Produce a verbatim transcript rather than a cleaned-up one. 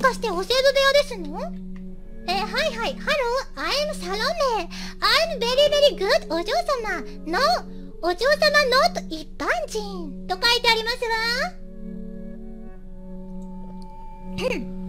かしてお歳暮部屋ですの？えー、はいはい、ハロー、I'm サロメ。I'm very very good お嬢様。No、お嬢様 not 一般人と書いてありますわ。